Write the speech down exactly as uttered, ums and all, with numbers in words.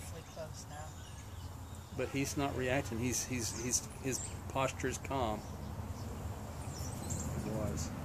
awfully close now. But he's not reacting. He's he's he's his posture is calm. It was.